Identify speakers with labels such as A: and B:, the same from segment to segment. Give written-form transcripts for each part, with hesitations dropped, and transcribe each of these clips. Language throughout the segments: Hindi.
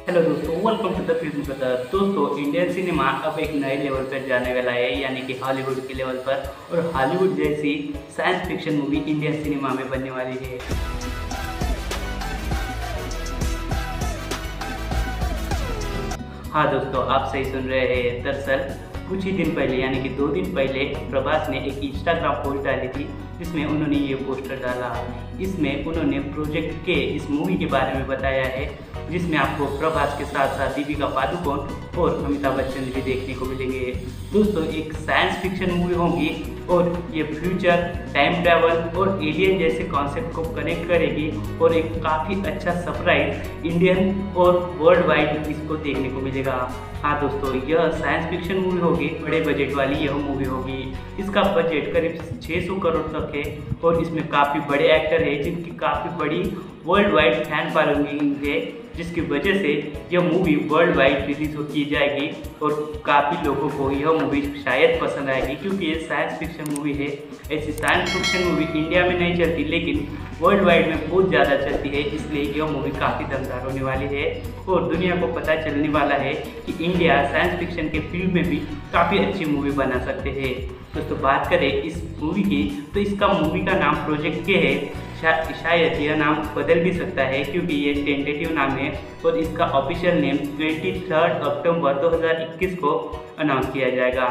A: हेलो दोस्तों, welcome to the film brother. दोस्तों, इंडियन सिनेमा अब एक नए लेवल पर जाने वाला है, यानी कि हॉलीवुड के लेवल पर। और हॉलीवुड जैसी science fiction movie Indian cinema में बनने वाली है। हाँ दोस्तों, आप सही सुन रहे हैं। दरअसल कुछ ही दिन पहले, यानी कि 2 दिन पहले, प्रभास ने एक इंस्टाग्राम पोस्ट डाली थी जिसमें उन्होंने ये पोस्टर डाला। इसमें उन्होंने प्रोजेक्ट के इस मूवी के बारे में बताया है, जिसमें आपको प्रभास के साथ साथ दीपिका पादुकोण और अमिताभ बच्चन भी देखने को मिलेंगे। दोस्तों, एक साइंस फिक्शन मूवी होगी और ये फ्यूचर, टाइम ट्रैवल और एलियन जैसे कॉन्सेप्ट को कनेक्ट करेगी और एक काफ़ी अच्छा सरप्राइज इंडियन और वर्ल्ड वाइड इसको देखने को मिलेगा। हाँ दोस्तों, यह साइंस फिक्शन मूवी होगी, बड़े बजट वाली यह मूवी होगी। इसका बजट करीब 600 करोड़ तक है और इसमें काफ़ी बड़े एक्टर हैं जिनकी काफ़ी बड़ी वर्ल्ड वाइड फैन फॉलोइंग है, जिसकी वजह से यह मूवी वर्ल्ड वाइड रिलीज की जाएगी और काफ़ी लोगों को यह मूवी शायद पसंद आएगी, क्योंकि ये साइंस फिक्शन मूवी है। ऐसी साइंस फिक्शन मूवी इंडिया में नहीं चलती, लेकिन वर्ल्ड वाइड में बहुत ज़्यादा चलती है। इसलिए यह मूवी काफ़ी दमदार होने वाली है और दुनिया को पता चलने वाला है कि इंडिया साइंस फिक्शन के फील्ड में भी काफ़ी अच्छी मूवी बना सकते हैं। दोस्तों, बात करें इस मूवी की, तो इसका मूवी का नाम प्रोजेक्ट के है। शायद यह नाम बदल भी सकता है, क्योंकि ये टेंटेटिव नाम है और इसका ऑफिशियल नेम 23 अक्टूबर 2021 को अनाउंस किया जाएगा।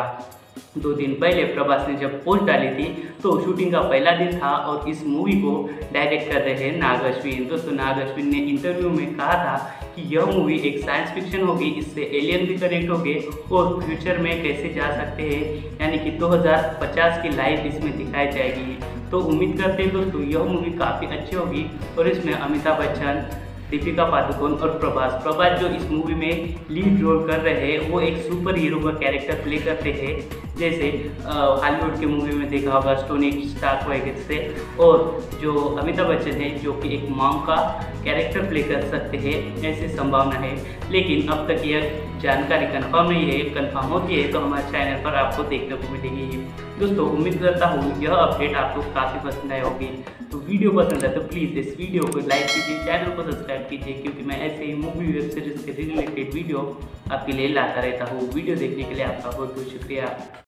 A: 2 दिन पहले प्रभास ने जब पोस्ट डाली थी तो शूटिंग का पहला दिन था और इस मूवी को डायरेक्ट कर रहे हैं नाग अश्विन। दोस्तों, नाग अश्विन ने इंटरव्यू में कहा था कि यह मूवी एक साइंस फिक्शन होगी, इससे एलियन भी कनेक्ट होंगे और फ्यूचर में कैसे जा सकते हैं, यानी कि 2050 की लाइफ इसमें दिखाई जाएगी। तो उम्मीद करते हैं दोस्तों, यह मूवी काफ़ी अच्छी होगी और इसमें अमिताभ बच्चन, दीपिका पादुकोण और प्रभास जो इस मूवी में लीड रोल कर रहे हैं, वो एक सुपर हीरो का कैरेक्टर प्ले करते हैं। जैसे हॉलीवुड की मूवी में देखा होगा टोनी स्टार्क वगैरह से। और जो अमिताभ बच्चन है, जो कि एक मॉम का कैरेक्टर प्ले कर सकते हैं, ऐसी संभावना है। लेकिन अब तक यह जानकारी कंफर्म नहीं है। कंफर्म होती है तो हमारे चैनल पर आपको देखने को मिलेगी। दोस्तों, उम्मीद करता हूँ यह अपडेट आपको काफ़ी पसंद आई होगी। तो वीडियो पसंद है तो प्लीज़ इस वीडियो को लाइक कीजिए, चैनल को सब्सक्राइब कीजिए, क्योंकि मैं ऐसे ही मूवी वेब सीरीज के रिलेटेड वीडियो आपके लिए लाता रहता हूँ। वीडियो देखने के लिए आपका बहुत बहुत शुक्रिया।